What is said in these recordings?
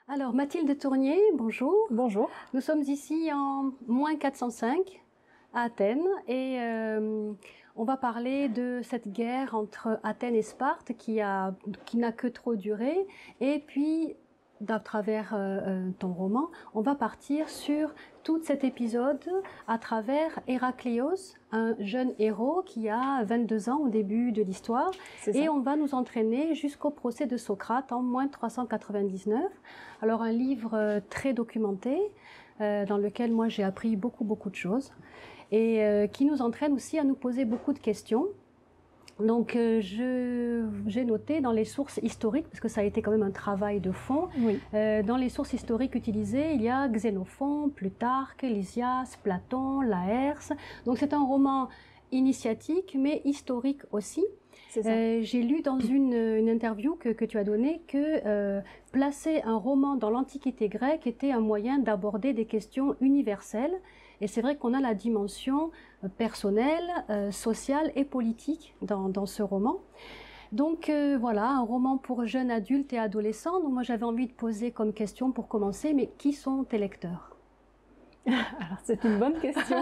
Alors, Mathilde Tournier, bonjour. Bonjour. Nous sommes ici en -405 à Athènes et on va parler de cette guerre entre Athènes et Sparte qui n'a que trop duré. Et puis, à travers ton roman, on va partir sur tout cet épisode à travers Héracléos, un jeune héros qui a 22 ans au début de l'histoire. Et on va nous entraîner jusqu'au procès de Socrate en -399. Alors un livre très documenté dans lequel moi j'ai appris beaucoup de choses et qui nous entraîne aussi à nous poser beaucoup de questions. Donc j'ai noté dans les sources historiques, parce que ça a été quand même un travail de fond, oui. Dans les sources historiques utilisées, il y a Xénophon, Plutarque, Lysias, Platon, Laërce. Donc c'est un roman initiatique mais historique aussi. J'ai lu dans une interview que tu as donnée que placer un roman dans l'Antiquité grecque était un moyen d'aborder des questions universelles. Et c'est vrai qu'on a la dimension personnelle, sociale et politique dans ce roman. Donc voilà, un roman pour jeunes adultes et adolescents. Donc moi j'avais envie de poser comme question pour commencer, mais qui sont tes lecteurs ? Alors c'est une bonne question.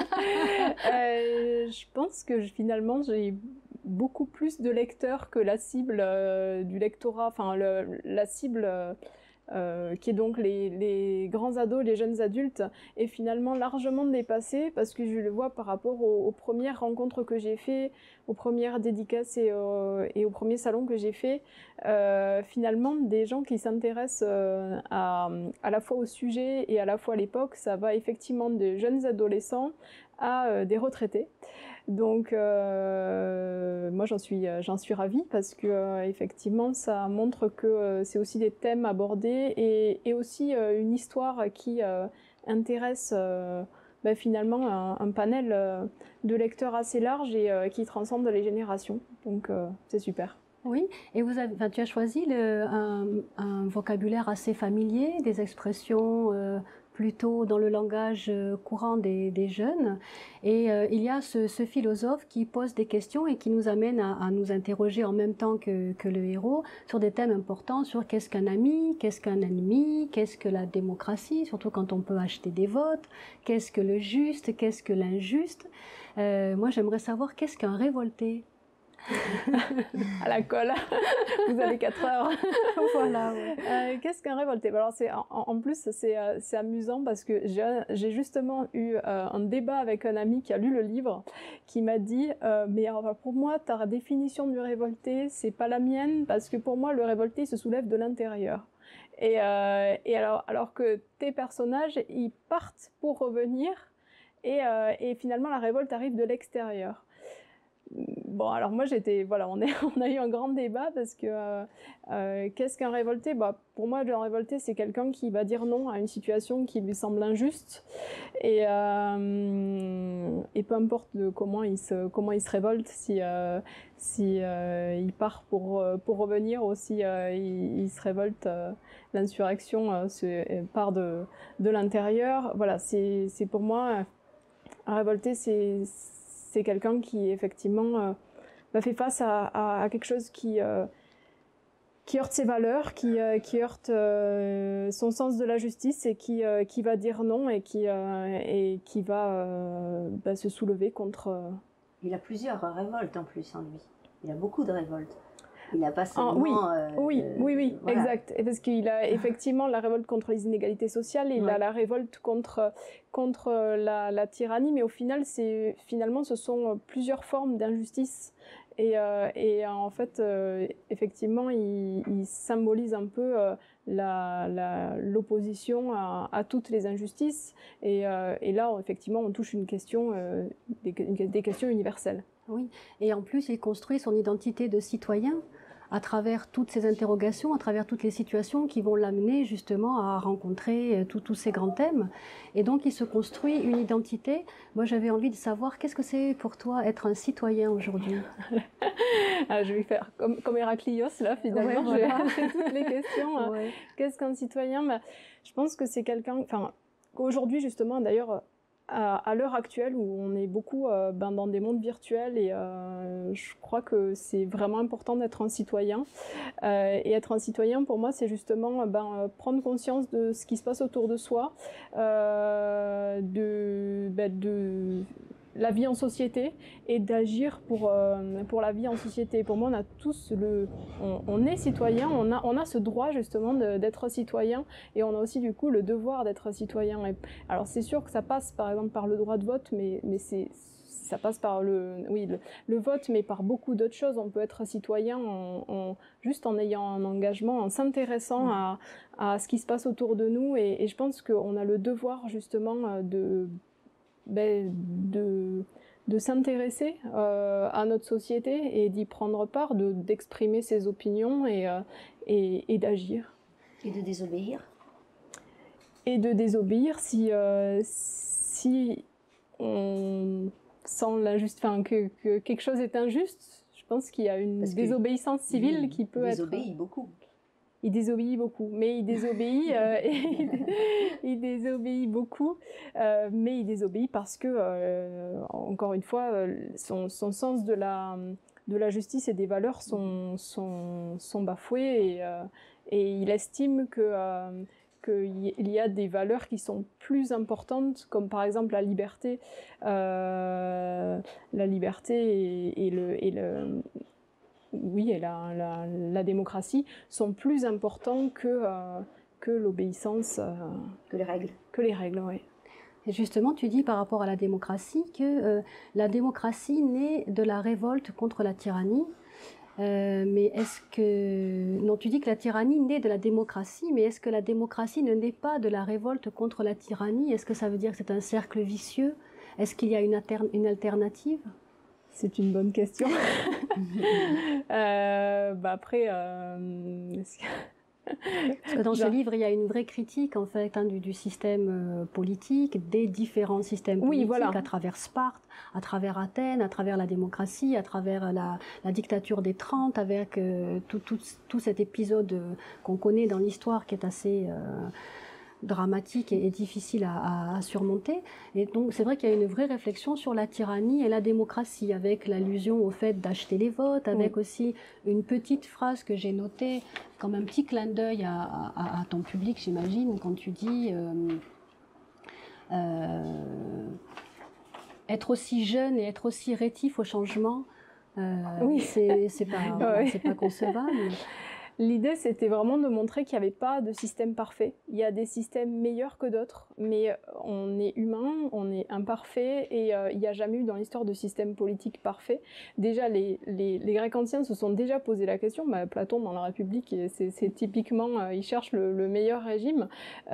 Je pense que finalement j'ai beaucoup plus de lecteurs que la cible du lectorat, enfin la cible qui est donc les grands ados, les jeunes adultes, est finalement largement dépassée parce que je le vois par rapport aux premières rencontres que j'ai fait, aux premières dédicaces et aux premiers salons que j'ai fait. Finalement, des gens qui s'intéressent à la fois au sujet et à la fois à l'époque, ça va effectivement des jeunes adolescents à des retraités. Donc moi j'en suis ravie parce que effectivement ça montre que c'est aussi des thèmes abordés et aussi une histoire qui intéresse finalement un panel de lecteurs assez large et qui transcende les générations. Donc c'est super. Oui, et tu as choisi un vocabulaire assez familier, des expressions plutôt dans le langage courant des jeunes. Et il y a ce philosophe qui pose des questions et qui nous amène à nous interroger en même temps que le héros sur des thèmes importants, sur qu'est-ce qu'un ami, qu'est-ce qu'un ennemi, qu'est-ce que la démocratie, surtout quand on peut acheter des votes, qu'est-ce que le juste, qu'est-ce que l'injuste. Moi, j'aimerais savoir qu'est-ce qu'un révolté. À la colle, vous avez 4 heures. Voilà. Ouais. Qu'est-ce qu'un révolté? Alors en plus c'est amusant parce que j'ai justement eu un débat avec un ami qui a lu le livre, qui m'a dit mais alors, pour moi ta définition du révolté c'est pas la mienne parce que pour moi le révolté se soulève de l'intérieur. Et alors que tes personnages ils partent pour revenir et finalement la révolte arrive de l'extérieur. Bon, alors moi on a eu un grand débat parce que qu'est-ce qu'un révolté? Pour moi, un révolté, c'est quelqu'un qui va dire non à une situation qui lui semble injuste et peu importe comment il se révolte, si il part pour revenir ou si il se révolte, l'insurrection part de l'intérieur. Voilà, c'est pour moi un révolté, c'est quelqu'un qui effectivement fait face à quelque chose qui heurte ses valeurs, qui heurte son sens de la justice et qui va dire non et qui va se soulever contre. Il a plusieurs révoltes en plus en lui. Il a beaucoup de révoltes. Il n'a pas seulement... Oui, voilà. Exact. Et parce qu'il a effectivement la révolte contre les inégalités sociales, il a la révolte contre la tyrannie, mais au final, ce sont plusieurs formes d'injustice. Et en fait, effectivement, il symbolise un peu l'opposition à toutes les injustices. Et là, effectivement, on touche une question, des questions universelles. Oui, et en plus, il construit son identité de citoyen à travers toutes ces interrogations, à travers toutes les situations qui vont l'amener justement à rencontrer tous ces grands thèmes. Et donc, il se construit une identité. Moi, j'avais envie de savoir, qu'est-ce que c'est pour toi être un citoyen aujourd'hui? Je vais faire comme Héraclios, là, finalement. Ouais, voilà. J'ai toutes les questions. Ouais. Qu'est-ce qu'un citoyen? Je pense que c'est quelqu'un... Enfin, aujourd'hui, justement, d'ailleurs... à l'heure actuelle où on est beaucoup dans des mondes virtuels et je crois que c'est vraiment important d'être un citoyen. Et être un citoyen, pour moi, c'est justement prendre conscience de ce qui se passe autour de soi, de la vie en société et d'agir pour la vie en société. Pour moi, on a tous on est citoyen, on a ce droit justement d'être citoyen et on a aussi du coup le devoir d'être citoyen. Et, alors c'est sûr que ça passe par exemple par le droit de vote, mais ça passe par le vote, mais par beaucoup d'autres choses. On peut être citoyen juste en ayant un engagement, en s'intéressant à ce qui se passe autour de nous. Et je pense qu'on a le devoir justement de s'intéresser à notre société et d'y prendre part, d'exprimer ses opinions et d'agir. Et de désobéir. Et de désobéir si on sent que quelque chose est injuste. Je pense qu'il y a une désobéissance civile qui peut être... Il désobéit beaucoup, mais il désobéit, il désobéit beaucoup, mais il désobéit parce que, encore une fois, son sens de la justice et des valeurs sont bafoués et il estime qu'il y a des valeurs qui sont plus importantes, comme par exemple la liberté et la démocratie sont plus importants que l'obéissance. Que les règles. Que les règles, oui. Et justement, tu dis par rapport à la démocratie que la démocratie naît de la révolte contre la tyrannie. Mais est-ce que... Non, tu dis que la tyrannie naît de la démocratie, mais est-ce que la démocratie ne naît pas de la révolte contre la tyrannie? Est-ce que ça veut dire que c'est un cercle vicieux? Est-ce qu'il y a une alternative? C'est une bonne question. Après... Parce que dans ce livre, il y a une vraie critique en fait du système politique, des différents systèmes politiques, à travers Sparte, à travers Athènes, à travers la démocratie, à travers la dictature des 30, avec tout cet épisode qu'on connaît dans l'histoire qui est assez dramatique et difficile à surmonter. Et donc c'est vrai qu'il y a une vraie réflexion sur la tyrannie et la démocratie, avec l'allusion au fait d'acheter les votes, avec aussi une petite phrase que j'ai notée comme un petit clin d'œil à ton public, j'imagine, quand tu dis être aussi jeune et être aussi rétif au changement, c'est pas concevable. L'idée, c'était vraiment de montrer qu'il n'y avait pas de système parfait. Il y a des systèmes meilleurs que d'autres, mais on est humain, on est imparfait, et il n'y a jamais eu dans l'histoire de système politique parfait. Déjà, les Grecs anciens se sont déjà posé la question. Platon, dans la République, c'est typiquement, il cherche le meilleur régime.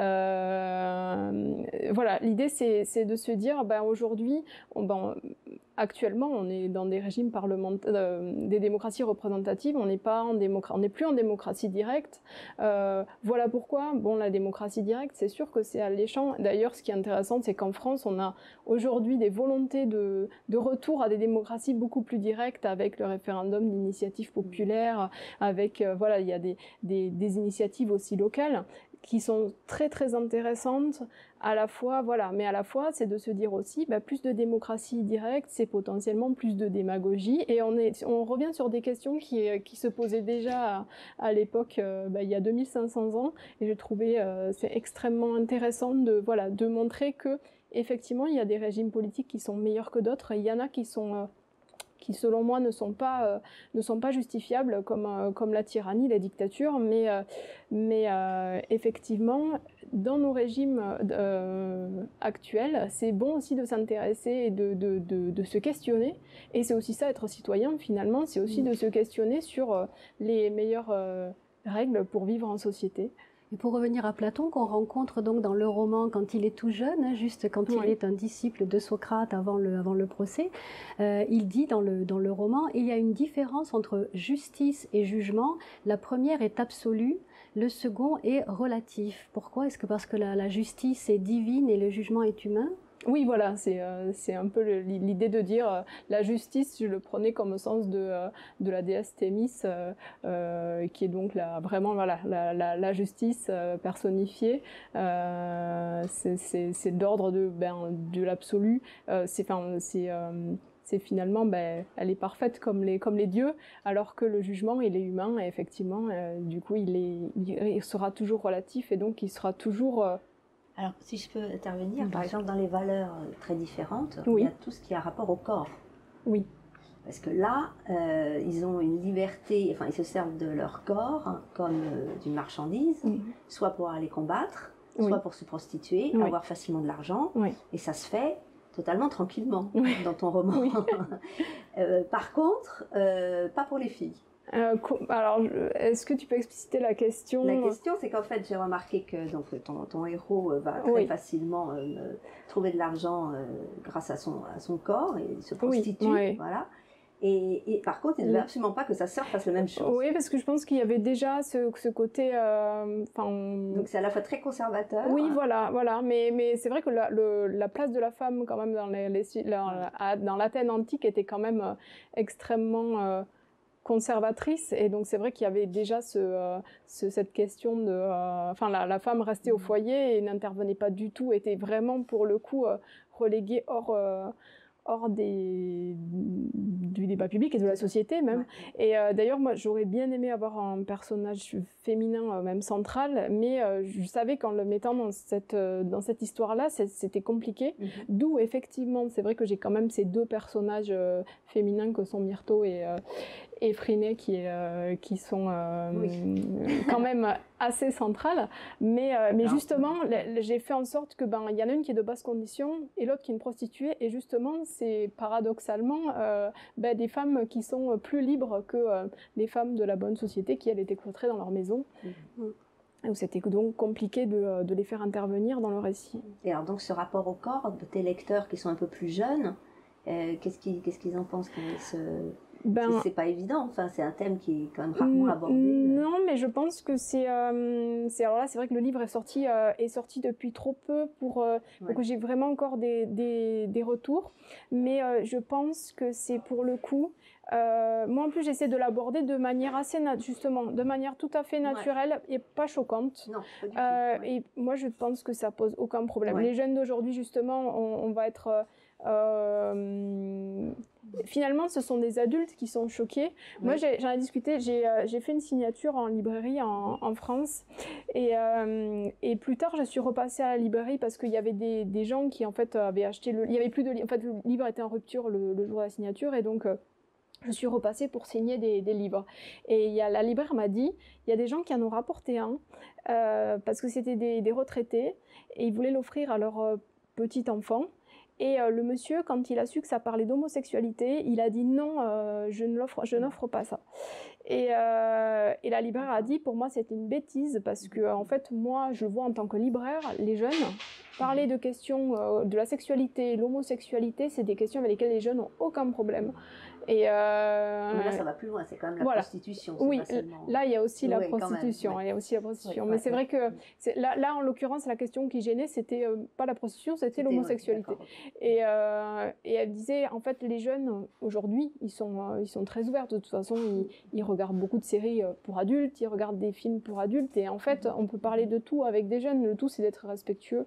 Voilà, l'idée, c'est de se dire, aujourd'hui, actuellement, on est dans des régimes parlementaires, des démocraties représentatives. On n'est plus en démocratie directe. Voilà pourquoi, la démocratie directe, c'est sûr que c'est alléchant. D'ailleurs, ce qui est intéressant, c'est qu'en France, on a aujourd'hui des volontés de retour à des démocraties beaucoup plus directes, avec le référendum d'initiative populaire, avec il y a des initiatives aussi locales qui sont très très intéressantes à la fois, mais à la fois c'est de se dire aussi plus de démocratie directe, c'est potentiellement plus de démagogie, et on revient sur des questions qui se posaient déjà à l'époque, il y a 2500 ans, et j'ai trouvé c'est extrêmement intéressant de montrer que effectivement il y a des régimes politiques qui sont meilleurs que d'autres, et il y en a qui selon moi ne sont pas justifiables, comme la tyrannie, la dictature, mais effectivement dans nos régimes actuels, c'est bon aussi de s'intéresser et de se questionner, et c'est aussi ça être citoyen finalement, c'est aussi de se questionner sur les meilleures règles pour vivre en société. Et pour revenir à Platon, qu'on rencontre donc dans le roman quand il est tout jeune, juste quand il est un disciple de Socrate avant le procès, il dit dans le roman, il y a une différence entre justice et jugement. La première est absolue, Le second est relatif. Pourquoi? Est-ce que parce que la justice est divine et le jugement est humain? Oui, voilà, c'est un peu l'idée de dire la justice, je le prenais comme au sens de la déesse Thémis, qui est donc vraiment voilà, la justice personnifiée. C'est d'ordre de l'absolu. C'est finalement, elle est parfaite comme les dieux, alors que le jugement, il est humain, et effectivement, du coup, il sera toujours relatif, et donc il sera toujours... Alors, si je peux intervenir, par exemple, dans les valeurs très différentes, oui. il y a tout ce qui a rapport au corps. Oui. Parce que là, ils ont une liberté, enfin, ils se servent de leur corps comme d'une marchandise, soit pour aller combattre, soit pour se prostituer, avoir facilement de l'argent, et ça se fait totalement tranquillement dans ton roman. Par contre, pas pour les filles. Alors, est-ce que tu peux expliciter la question? La question, c'est qu'en fait, j'ai remarqué que donc, ton héros va très facilement trouver de l'argent grâce à son corps et se prostitue, voilà. Et par contre, il ne veut absolument pas que sa sœur fasse la même chose. Oui, parce que je pense qu'il y avait déjà ce côté... Donc c'est à la fois très conservateur. Oui, voilà. Mais c'est vrai que la place de la femme, quand même, dans l'Athènes antique, était quand même extrêmement... conservatrice, et donc c'est vrai qu'il y avait déjà cette question de la femme restait au foyer et n'intervenait pas du tout, était vraiment pour le coup reléguée hors du débat public et de la société même. Et d'ailleurs, moi, j'aurais bien aimé avoir un personnage féminin même central, mais je savais qu'en le mettant dans cette histoire-là, c'était compliqué. D'où, effectivement, c'est vrai que j'ai quand même ces deux personnages féminins que sont Myrto et Phryné qui sont quand même assez centrales, mais justement j'ai fait en sorte que il y en a une qui est de basse condition et l'autre qui est une prostituée, et justement c'est paradoxalement des femmes qui sont plus libres que les femmes de la bonne société qui elles étaient cloîtrées dans leur maison. Où c'était donc compliqué de les faire intervenir dans le récit. Et alors donc ce rapport au corps de tes lecteurs qui sont un peu plus jeunes, qu'est-ce qu'ils en pensent? C'est pas évident, enfin, c'est un thème qui est quand même rarement abordé. Non, mais je pense que alors là, c'est vrai que le livre est sorti depuis trop peu pour que j'ai vraiment encore des retours. Mais je pense que c'est pour le coup... moi, en plus, j'essaie de l'aborder de manière de manière tout à fait naturelle et pas choquante. Non, pas du tout. Et moi, je pense que ça pose aucun problème. Les jeunes d'aujourd'hui, justement, on va être... finalement, ce sont des adultes qui sont choqués. Moi, j'en ai discuté, j'ai fait une signature en librairie en France, et plus tard, je suis repassée à la librairie parce qu'il y avait des gens qui, en fait, avaient acheté il y avait plus de livres. En fait, le livre était en rupture le jour de la signature, et donc je suis repassée pour signer des livres. Et la libraire m'a dit, il y a des gens qui en ont rapporté un, parce que c'était des retraités, et ils voulaient l'offrir à leur petit enfant. Et le monsieur, quand il a su que ça parlait d'homosexualité, il a dit non, je n'offre pas ça. Et la libraire a dit, pour moi, c'est une bêtise, parce que en fait, moi, je vois en tant que libraire, les jeunes parler de questions de la sexualité, l'homosexualité, c'est des questions avec lesquelles les jeunes n'ont aucun problème. Mais là, ça va plus loin, c'est quand même la prostitution. Oui, là, il y a aussi la prostitution. Il y a aussi la prostitution. Mais c'est vrai que là, en l'occurrence, la question qui gênait, c'était pas la prostitution, c'était l'homosexualité. Et elle disait, en fait, les jeunes, aujourd'hui, ils sont très ouverts. De toute façon, ils regardent beaucoup de séries pour adultes, ils regardent des films pour adultes. Et en fait, on peut parler de tout avec des jeunes. Le tout, c'est d'être respectueux.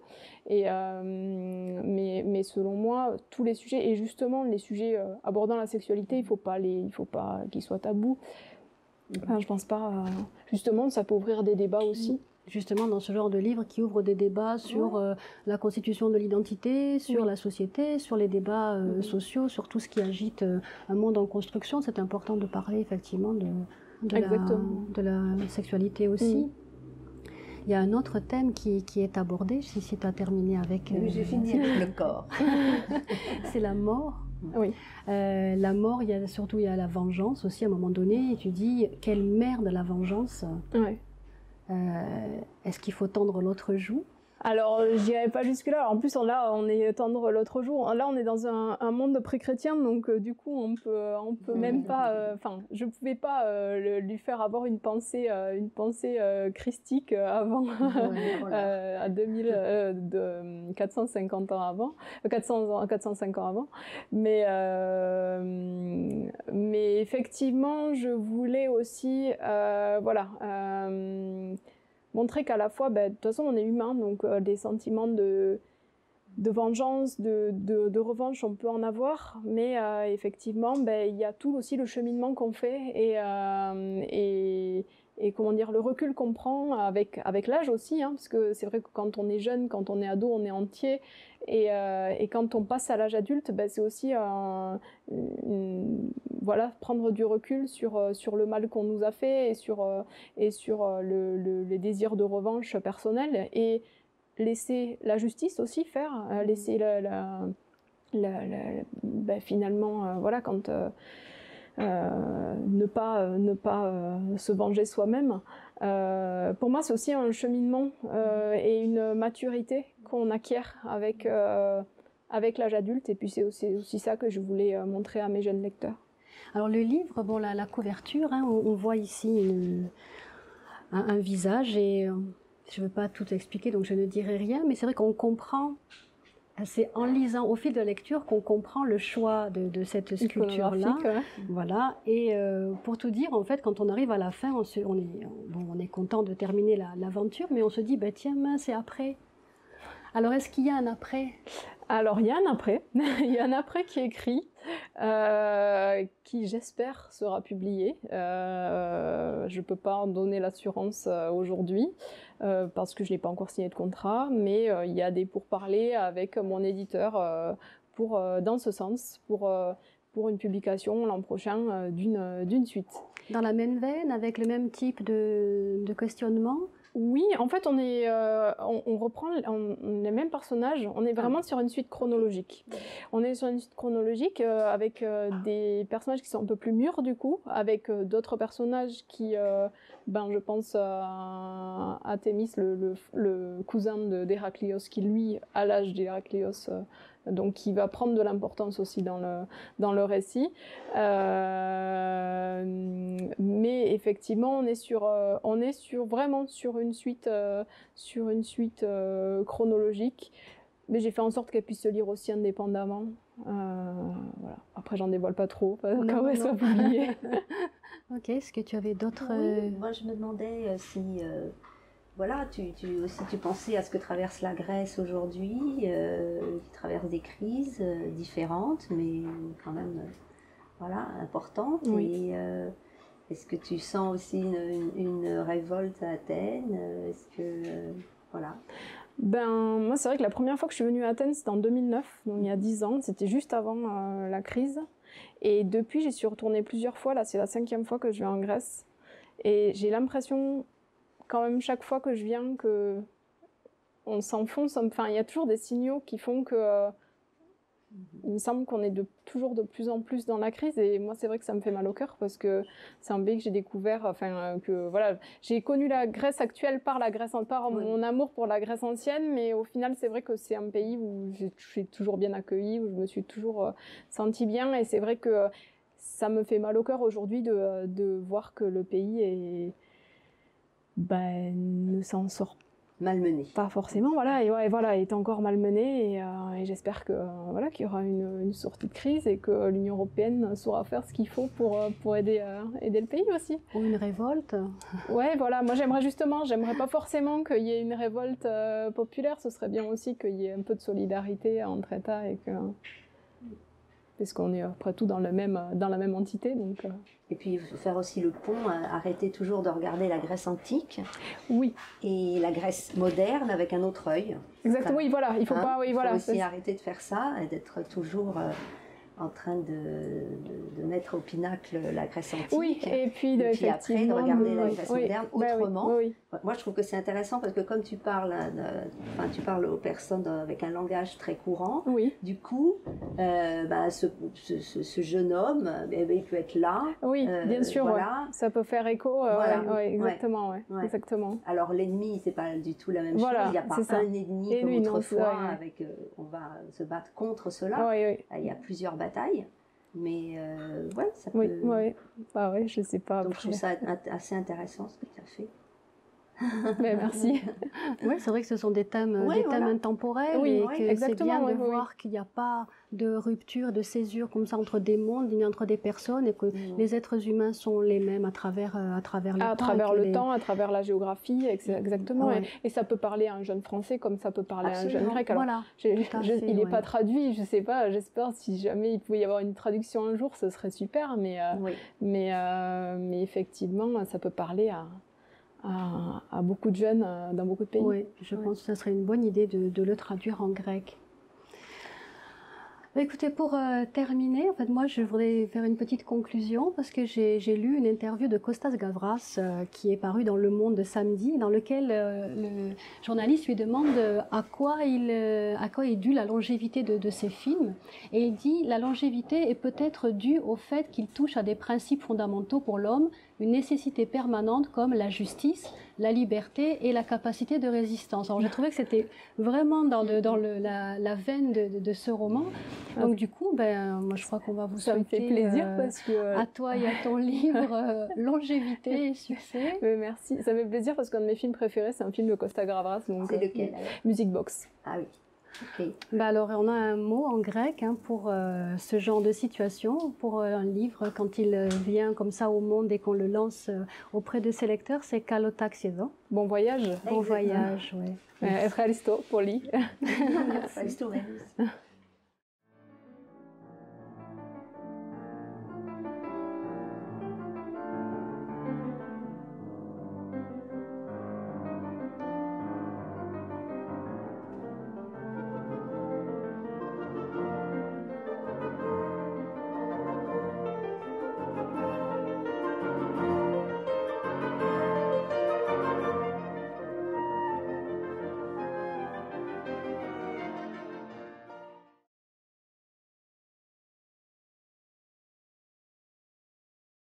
Mais selon moi, tous les sujets, et justement, les sujets abordant la sexualité, il faut pas qu'ils soient tabous. Enfin, je pense pas. Justement, ça peut ouvrir des débats aussi. Justement, dans ce genre de livre qui ouvre des débats sur la constitution de l'identité, sur la société, sur les débats sociaux, sur tout ce qui agite un monde en construction, c'est important de parler effectivement de la sexualité aussi. Il y a un autre thème qui est abordé, si tu as terminé avec... J'ai fini avec le corps. C'est la mort. Oui. La mort, il y a la vengeance aussi à un moment donné, et tu dis, quelle merde la vengeance. Ouais. Est-ce qu'il faut tendre l'autre joue? Alors, je dirais pas jusque-là. En plus, là, on est tendre l'autre jour. Là, on est dans un monde pré-chrétien, donc du coup, on peut même pas. Enfin, je pouvais pas lui faire avoir une pensée christique avant à 450 ans avant, 405 ans avant. Mais effectivement, je voulais aussi, montrer qu'à la fois, de toute façon, on est humain, donc des sentiments de vengeance, de revanche, on peut en avoir, mais effectivement, il y a tout aussi le cheminement qu'on fait et comment dire, le recul qu'on prend avec l'âge aussi, hein, parce que c'est vrai que quand on est jeune, quand on est ado, on est entier, et quand on passe à l'âge adulte, c'est aussi prendre du recul sur le mal qu'on nous a fait et sur les désirs de revanche personnels, et laisser la justice aussi faire, laisser finalement, quand ne pas se venger soi-même. Pour moi, c'est aussi un cheminement et une maturité qu'on acquiert avec l'âge adulte, et puis c'est aussi ça que je voulais montrer à mes jeunes lecteurs. Alors le livre, bon, la couverture, hein, on voit ici un visage, et je ne veux pas tout expliquer, donc je ne dirai rien, mais c'est vrai qu'on comprend, c'est en lisant au fil de la lecture qu'on comprend le choix de cette sculpture-là. Ouais. Voilà, et pour tout dire, en fait, quand on arrive à la fin, on est content de terminer l'aventure, mais on se dit, tiens, mince, c'est après. Alors, est-ce qu'il y a un après ? Alors, il y a un après. Il y a un après qui est écrit, qui, j'espère, sera publié. Je ne peux pas en donner l'assurance aujourd'hui, parce que je n'ai pas encore signé de contrat, mais il y a des pourparlers avec mon éditeur dans ce sens, pour une publication l'an prochain d'une suite. Dans la même veine, avec le même type de questionnement ? Oui, en fait, on reprend les mêmes personnages. On est vraiment sur une suite chronologique. On est sur une suite chronologique avec des personnages qui sont un peu plus mûrs, du coup, avec d'autres personnages qui, je pense à Thémis, le cousin d'Héraclios, qui, lui, à l'âge d'Héraclios, donc qui va prendre de l'importance aussi dans le récit. Mais effectivement, on est vraiment sur une suite chronologique, mais j'ai fait en sorte qu'elle puisse se lire aussi indépendamment. Voilà. Après, j'en dévoile pas trop, quand elle soit publiée. Ok, est-ce que tu avais d'autres... Oui, moi je me demandais si... tu pensais à ce que traverse la Grèce aujourd'hui, qui traverse des crises différentes, mais quand même importantes. Oui. Et est-ce que tu sens aussi une révolte à Athènes ? Est-ce que moi, c'est vrai que la première fois que je suis venue à Athènes, c'était en 2009, donc il y a 10 ans. C'était juste avant la crise. Et depuis, j'y suis retournée plusieurs fois. Là, c'est la 5e fois que je vais en Grèce. Et j'ai l'impression, quand même, chaque fois que je viens, que on s'enfonce. Enfin, il y a toujours des signaux qui font que il me semble qu'on est toujours de plus en plus dans la crise, et moi c'est vrai que ça me fait mal au cœur, parce que c'est un pays que j'ai découvert, j'ai connu la Grèce actuelle par mon amour pour la Grèce ancienne, mais au final c'est vrai que c'est un pays où je suis toujours bien accueillie, où je me suis toujours sentie bien, et c'est vrai que ça me fait mal au cœur aujourd'hui de voir que le pays ne s'en sort malmené. Pas forcément, est encore malmené, et j'espère qu'il y aura une sortie de crise, et que l'Union européenne saura faire ce qu'il faut pour aider le pays aussi. Ou une révolte. Ouais, voilà, moi j'aimerais pas forcément qu'il y ait une révolte populaire, ce serait bien aussi qu'il y ait un peu de solidarité entre États, parce qu'on est après tout dans la même entité. Donc, Et puis faire aussi le pont, arrêter toujours de regarder la Grèce antique. Oui. Et la Grèce moderne avec un autre œil. Exactement, oui, voilà. Il faut pas, il faut aussi arrêter de faire ça et d'être toujours en train de mettre au pinacle la Grèce antique. Oui, et puis après de regarder la Grèce moderne autrement. Oui. Moi, je trouve que c'est intéressant parce que comme tu parles aux personnes avec un langage très courant, du coup, ce jeune homme, il peut être là. Oui, bien sûr, voilà. Ça peut faire écho. Voilà. Exactement, exactement. Alors l'ennemi, c'est pas du tout la même chose. Il n'y a pas un ennemi comme autrefois, on va se battre contre cela. Il y a plusieurs batailles. Mais ça peut... Oui, je sais pas. Donc je trouve ça assez intéressant ce que tu as fait. Mais merci. Oui, c'est vrai que ce sont des thèmes intemporels et que c'est bien de voir qu'il n'y a pas de rupture, de césure comme ça entre des mondes, ni entre des personnes, et que les êtres humains sont les mêmes à travers le temps. À travers le temps, à travers la géographie, exactement. Et ça peut parler à un jeune Français comme ça peut parler à un jeune grec. Alors, il n'est pas traduit, je ne sais pas, j'espère si jamais il pouvait y avoir une traduction un jour, ce serait super, mais effectivement, ça peut parler à beaucoup de jeunes dans beaucoup de pays. Oui, je pense que ça serait une bonne idée de le traduire en grec. Écoutez, pour terminer, en fait, moi, je voudrais faire une petite conclusion parce que j'ai lu une interview de Kostas Gavras qui est parue dans Le Monde samedi, dans lequel le journaliste lui demande à quoi est due la longévité de ses films. Et il dit « La longévité est peut-être due au fait qu'il touche à des principes fondamentaux pour l'homme, une nécessité permanente comme la justice, la liberté et la capacité de résistance. » Alors j'ai trouvé que c'était vraiment dans la veine de ce roman. Donc du coup, moi je crois qu'on va vous souhaiter, ça me fait plaisir parce que à toi et à ton livre longévité et succès. Merci, ça me fait plaisir parce qu'un de mes films préférés c'est un film de Kostas Gavras. C'est lequel? Music Box. Ah oui. Okay. Alors, on a un mot en grec pour ce genre de situation, pour un livre, quand il vient comme ça au monde et qu'on le lance auprès de ses lecteurs, c'est kalotaxiedo. Bon voyage. Bon voyage, oui. Efraristo pour lui. Efraristo,